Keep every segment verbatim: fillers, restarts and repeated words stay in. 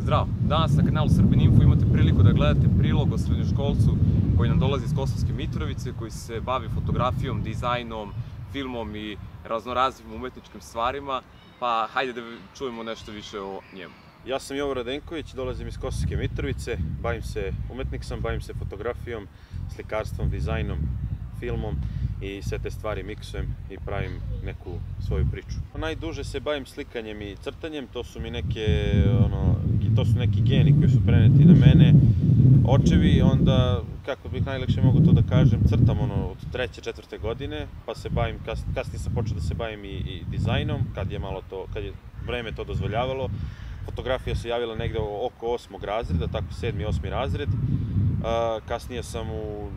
Zdravo! Danas na kanalu Srbin Info imate priliku da gledate prilog o srednjoškolcu koji nam dolazi iz Kosovske Mitrovice, koji se bavi fotografijom, dizajnom, filmom i raznoraznim umetničkim stvarima, pa hajde da čujemo nešto više o njemu. Ja sam Jovo Radenković, dolazim iz Kosovske Mitrovice, bavim se, umetnik sam, bavim se fotografijom, slikarstvom, dizajnom, filmom i sve te stvari miksujem i pravim neku svoju priču. Najduže se bavim slikanjem i crtanjem, to su mi neke, ono, to su neki geni koji su preneti na mene, očevi, onda, kako bih najlakše mogu to da kažem, crtam ono od treće, četvrte godine, pa se bavim, kas, kasnije sam počeo da se bavim i, i dizajnom, kad je malo to, kad je vreme to dozvoljavalo. Fotografija se javila negde oko osmog razreda, tako sedmi, osmi razred. Kasnije sam u,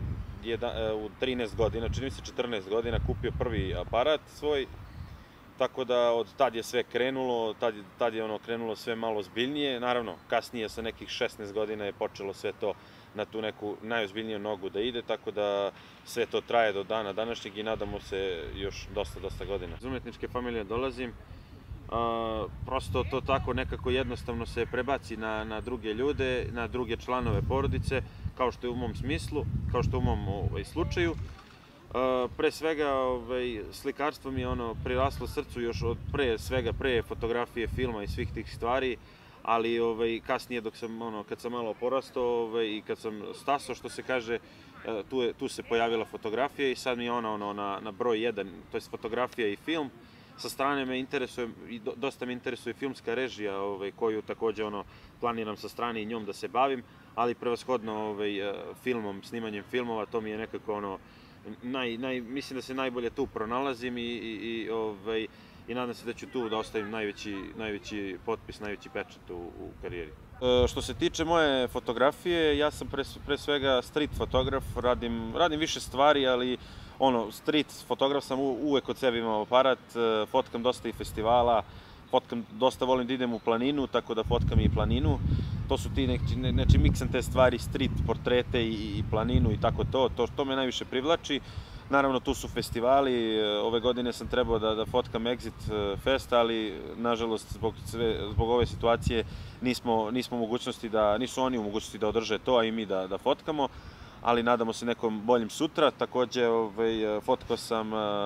u trinaest godina, čini mi se četrnaest godina, kupio prvi aparat svoj, tako da od tad je sve krenulo, tad, tad je ono krenulo sve malo ozbiljnije. Naravno, kasnije sa nekih šesnaest godina je počelo sve to na tu neku najozbiljniju nogu da ide, tako da sve to traje do dana današnjeg i nadamo se još dosta, dosta godina. Iz umetničke familije dolazim. Uh, prosto to tako nekako jednostavno se prebaci na, na druge ljude, na druge članove porodice, kao što je u mom smislu, kao što je u mom ovaj, slučaju. Uh, pre svega ovaj, slikarstvo mi je ono priraslo srcu još od pre svega, pre fotografije, filma i svih tih stvari, ali ovaj, kasnije dok sam, ono, kad sam malo porastao ovaj, i kad sam stasao, što se kaže, uh, tu, je, tu se pojavila fotografija i sad mi je ona ono, na, na broj jedan, to je fotografija i film. Sa strane me interesuje, i dosta me interesuje filmska režija, ovaj, koju takođe ono, planiram sa strane i njom da se bavim, ali prevashodno ovaj, filmom, snimanjem filmova, to mi je nekako ono, naj, naj, mislim da se najbolje tu pronalazim i, i, i, ovaj, i nadam se da ću tu da ostavim najveći, najveći potpis, najveći pečat u, u karijeri. E, što se tiče moje fotografije, ja sam pre, pre svega street fotograf, radim, radim više stvari, ali ono, street fotograf sam, uvek od sebe imam aparat, fotkam dosta i festivala, fotkam, dosta volim da idem u planinu, tako da fotkam i planinu. To su ti neki, znači miksam te stvari, street portrete i, i planinu i tako to, to, to me najviše privlači. Naravno, tu su festivali, ove godine sam trebao da, da fotkam Exit Fest, ali nažalost zbog, sve, zbog ove situacije nismo, nismo mogućnosti da, nisu oni u mogućnosti da održe to, a i mi da, da fotkamo. Ali nadamo se nekom boljim sutra. Takođe, ovaj, fotkao sam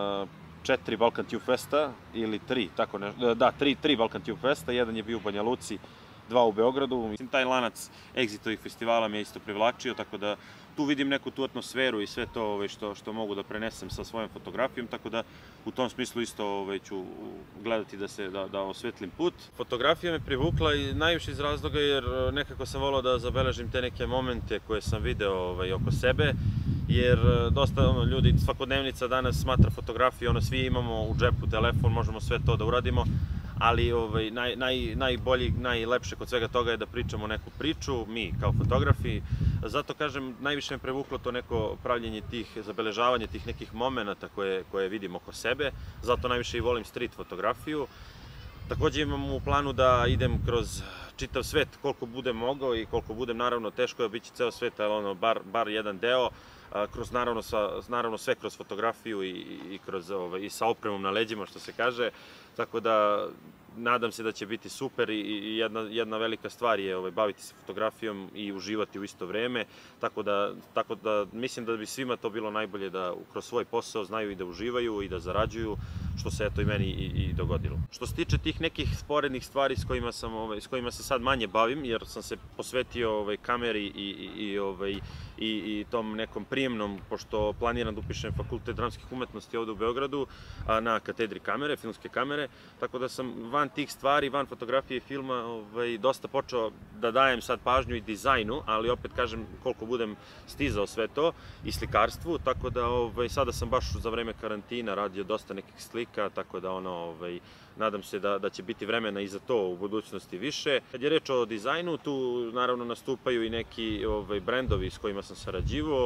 četiri Balkan Tube Festa, ili tri, tako nešto, da, tri, tri Balkan Tube Festa, jedan je bio u Banja Luci, dva u Beogradu. Mislim, taj lanac Exitovih festivala me isto privlačio, tako da tu vidim neku tu atmosferu i sve to ovaj, što, što mogu da prenesem sa svojom fotografijom, tako da u tom smislu isto ovaj, ću gledati da, se, da, da osvetlim put. Fotografija me privukla i najviše iz razloga jer nekako sam volao da zabeležim te neke momente koje sam video ovaj, oko sebe, jer dosta ono, ljudi, svakodnevnica danas smatra fotografiju, ono, svi imamo u džepu telefon, možemo sve to da uradimo, ali ovaj, naj, naj, najbolji, najlepše kod svega toga je da pričamo neku priču, mi kao fotografi. Zato kažem, najviše me prevuklo to neko pravljenje tih, zabeležavanje tih nekih momenata koje, koje vidim oko sebe, zato najviše i volim street fotografiju. Takođe imam u planu da idem kroz čitav svet koliko budem mogao i koliko budem, naravno teško je obići ceo svet, ali ono, bar, bar jedan deo, kroz, naravno, sa, naravno sve kroz fotografiju i, i, kroz, ovaj, i sa opremom na leđima, što se kaže, tako da nadam se da će biti super i, i jedna, jedna velika stvar je ovaj, baviti se fotografijom i uživati u isto vreme, tako da, tako da mislim da bi svima to bilo najbolje da kroz svoj posao znaju i da uživaju i da zarađuju, što se eto i meni i, i dogodilo. Što se tiče tih nekih sporednih stvari s kojima, sam, ovaj, s kojima se sad manje bavim, jer sam se posvetio ovaj, kameri i, i, i, ovaj, i, i tom nekom prijemnom, pošto planiram da upišem Fakultet dramskih umetnosti ovde u Beogradu, a, na katedri kamere, filmske kamere, tako da sam van tih stvari, van fotografije i filma, ovaj, dosta počeo da dajem sad pažnju i dizajnu, ali opet kažem koliko budem stizao sve to i slikarstvu, tako da ovaj, sada sam baš za vreme karantina radio dosta nekih slika, tako da ono, ovaj, nadam se da, da će biti vremena i za to u budućnosti više. Kad je reč o dizajnu, tu naravno nastupaju i neki ovaj, brendovi s kojima sam sarađivao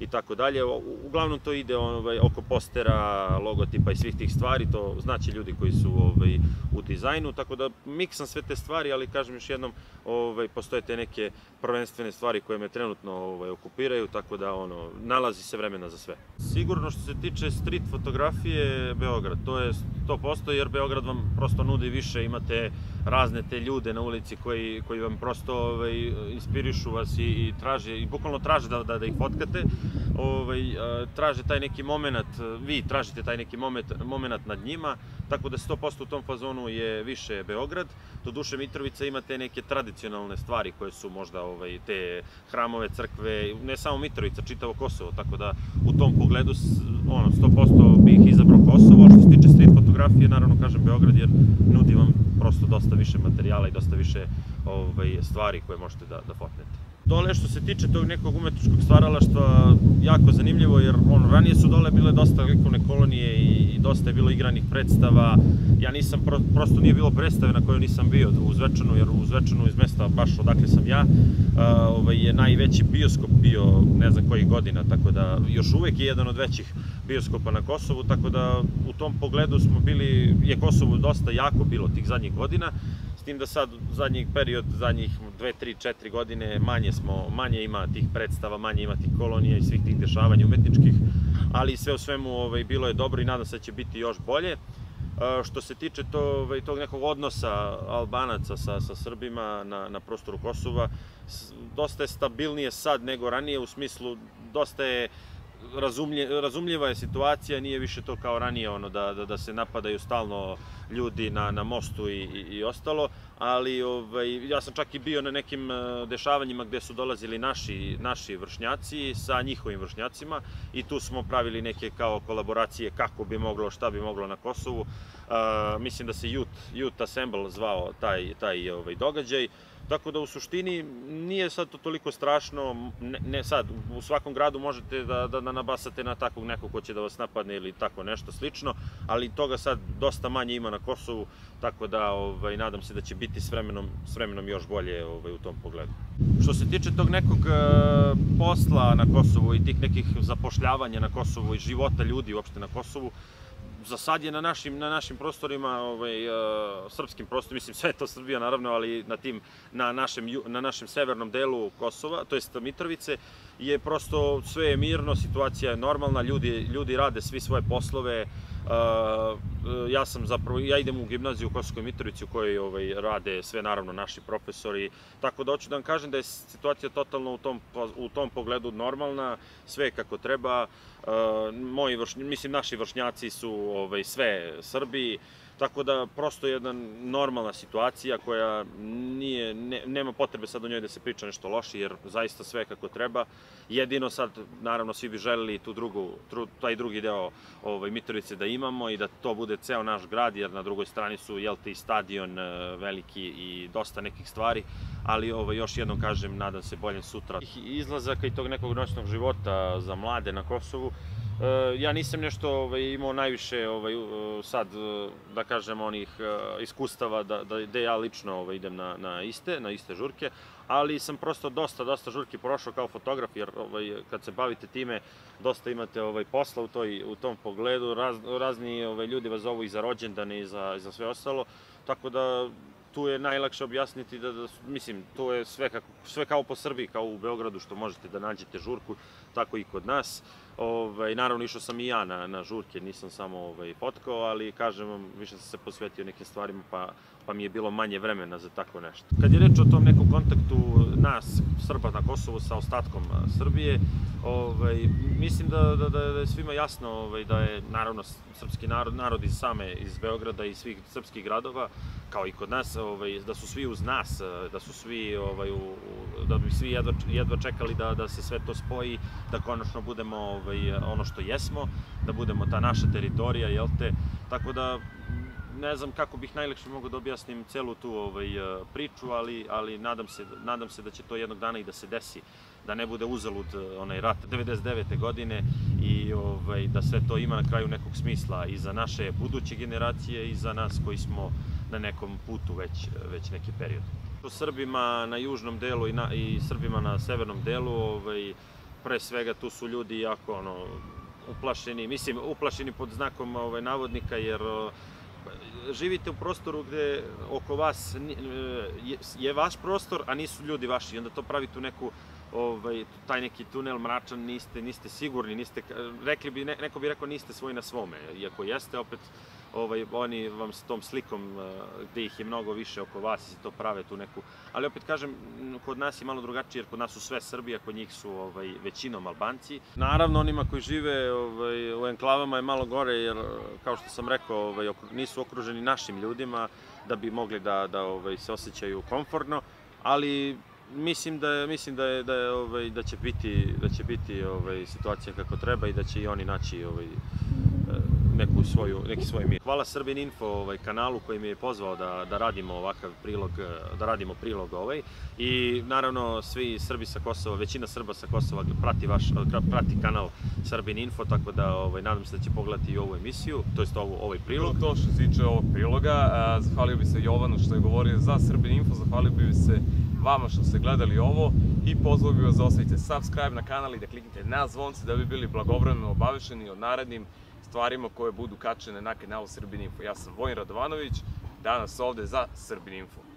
i tako dalje. Uglavnom to ide ovaj, oko postera, logotipa i svih tih stvari, to znaće ljudi koji su ovaj, u dizajnu, tako da miksam sve te stvari, ali kažem još jednom, ovaj, postoje te neke prvenstvene stvari koje me trenutno ovaj, okupiraju, tako da ono, nalazi se vremena za sve. Sigurno što se tiče street fotografije, Beograd, to je sto posto jer Beograd vam prosto nudi više, imate razne te ljude na ulici koji, koji vam prosto ovaj, inspirišu vas i, i traže, i bukvalno traže da, da, da ih fotkate, ovaj, traže taj neki moment, vi tražite taj neki moment, moment nad njima, tako da sto posto u tom fazonu je više Beograd. Doduše Mitrovica ima te neke tradicionalne stvari koje su možda ovaj, te hramove, crkve, ne samo Mitrovica, čitavo Kosovo, tako da u tom pogledu ono, sto posto bih izabrao Kosovo. Što se tiče street fotografije, naravno kažem Beograd jer nudi vam prosto dosta više materijala i dosta više ovaj, stvari koje možete da, da fotnete. Dole što se tiče tog nekog umetničkog stvaralaštva, jako zanimljivo jer ono, ranije su dole bile dosta likovne kolonije i dosta je bilo igranih predstava. Ja nisam, prosto nije bilo predstave na kojoj nisam bio u Zvečanu, jer u Zvečanu iz mesta baš odakle sam ja ovaj, je najveći bioskop bio ne znam kojih godina, tako da još uvek je jedan od većih bioskopa na Kosovu, tako da u tom pogledu smo bili, je Kosovo dosta jako bilo tih zadnjih godina. S tim da sad zadnjih period, zadnjih dve, tri, četiri godine manje smo, manje ima tih predstava, manje ima tih kolonija i svih tih dešavanja umetničkih, ali sve u svemu ovaj, bilo je dobro i nadam se da će biti još bolje. Što se tiče to, ovaj, tog nekog odnosa Albanaca sa, sa Srbima na, na prostoru Kosova, dosta je stabilnije sad nego ranije, u smislu dosta je Razumlje, razumljiva je situacija, nije više to kao ranije ono, da, da, da se napadaju stalno ljudi na, na mostu i, i, i ostalo, ali ovaj, ja sam čak i bio na nekim dešavanjima gde su dolazili naši, naši vršnjaci sa njihovim vršnjacima i tu smo pravili neke kao kolaboracije kako bi moglo, šta bi moglo na Kosovu. Uh, mislim da se Youth, Youth Assemble zvao taj, taj ovaj, događaj. Tako da u suštini nije sad to toliko strašno, ne, ne sad, u svakom gradu možete da, da, da nabasate na takvog nekog ko će da vas napadne ili tako nešto slično, ali toga sad dosta manje ima na Kosovu, tako da ovaj, nadam se da će biti s vremenom, s vremenom još bolje ovaj, u tom pogledu. Što se tiče tog nekog uh, posla na Kosovu i tih nekih zapošljavanja na Kosovu i života ljudi uopšte na Kosovu, za sad je na našim, na našim prostorima, ovaj, uh, srpskim prostorima, mislim sve je to Srbija naravno, ali na, tim, na, našem, na našem severnom delu Kosova, to jest Mitrovice, je prosto sve je mirno, situacija je normalna, ljudi, ljudi rade svi svoje poslove. Uh, ja sam zapravo, ja idem u gimnaziju u Kosovskoj Mitrovici u kojoj ovaj, rade sve naravno naši profesori, tako da hoću da vam kažem da je situacija totalno u tom, u tom pogledu normalna, sve kako treba. Uh, moji vršnjaci, mislim naši vršnjaci su ovaj, sve Srbi, tako da prosto je jedna normalna situacija koja nije, ne, nema potrebe sad o njoj da se priča nešto loše, jer zaista sve kako treba. Jedino sad, naravno, svi bi želeli tu drugu, taj drugi deo ovaj, Mitrovice da imamo i da to bude ceo naš grad, jer na drugoj strani su, jel te, i stadion veliki i dosta nekih stvari, ali ovaj, još jednom kažem, nadam se boljem sutra. Izlazaka i tog nekog noćnog života za mlade na Kosovu, ja nisam nešto ovaj, imao najviše ovaj, sad, da kažem, onih iskustava da, da, da ja lično ovaj, idem na, na iste, na iste žurke, ali sam prosto dosta, dosta žurki prošao kao fotograf, jer ovaj, kad se bavite time, dosta imate ovaj, posla u, toj, u tom pogledu, Raz, razni ovaj, ljudi vas zovu i za rođendane i za, i za sve ostalo, tako da tu je najlakše objasniti da, da mislim, to je sve, kako, sve kao po Srbiji, kao u Beogradu, što možete da nađete žurku, tako i kod nas. Ovaj, naravno, išao sam i ja na, na žurke, nisam samo ovaj, fotkao, ali kažem vam, više sam se posvetio nekim stvarima, pa, pa mi je bilo manje vremena za tako nešto. Kad je reč o tom nekom kontaktu nas, Srba na Kosovu, sa ostatkom Srbije, ovaj, mislim da, da, da je svima jasno ovaj, da je, naravno, srpski narod, narod iz same, iz Beograda i svih srpskih gradova, kao i kod nas, ovaj, da su svi uz nas, da su svi, ovaj, u, da bi svi jedva, jedva čekali da, da se sve to spoji, da konačno budemo ovaj, ono što jesmo, da budemo ta naša teritorija, jel te? Tako da, ne znam kako bih najlakše mogao da objasnim celu tu ovaj, priču, ali, ali nadam se, nadam se da će to jednog dana i da se desi, da ne bude uzalud onaj rat devedeset devete godine i ovaj, da sve to ima na kraju nekog smisla i za naše buduće generacije i za nas koji smo na nekom putu već, već neki period. Srbima na južnom delu i, na, i Srbima na severnom delu, ovaj, pre svega tu su ljudi jako ono, uplašeni, mislim uplašeni pod znakom ovaj, navodnika, jer živite u prostoru gde oko vas je, je vaš prostor, a nisu ljudi vaši, i onda to pravi tu neku Ovaj, taj neki tunel mračan, niste, niste sigurni, niste, rekli bi, ne, neko bi rekao niste svoji na svome, iako jeste, opet ovaj, oni vam s tom slikom gde ih je mnogo više oko vas i to prave tu neku, ali opet kažem, kod nas je malo drugačije, jer kod nas su sve Srbija, kod njih su ovaj, većinom Albanci. Naravno, onima koji žive ovaj, u enklavama je malo gore, jer kao što sam rekao, ovaj, nisu okruženi našim ljudima da bi mogli da, da ovaj, se osjećaju komfortno, ali Mislim da je, mislim da je, da je, ovaj, da će biti, da će biti ovaj, situacija kako treba i da će i oni naći ovaj, neku svoju, neki svoj mir. Hvala Srbin Info ovaj, kanalu koji mi je pozvao da, da radimo ovakav prilog, da radimo prilog ovaj. I naravno svi Srbi sa Kosova, većina Srba sa Kosova prati, vaš, prati kanal Srbin Info, tako da ovaj, nadam se da će pogledati i ovu emisiju, to jest ovu, ovaj prilog. To što se tiče ovog priloga, zahvalio bi se Jovanu što je govorio za Srbin Info, zahvalio bi se vama što ste gledali ovo i pozvao bih vas da ostavite subscribe na kanal i da kliknete na zvonce da bi bili blagovremeno obavešteni o narednim stvarima koje budu kačene na kanalu Srbin Info. Ja sam Vojin Radovanović, danas ovde za Srbin Info.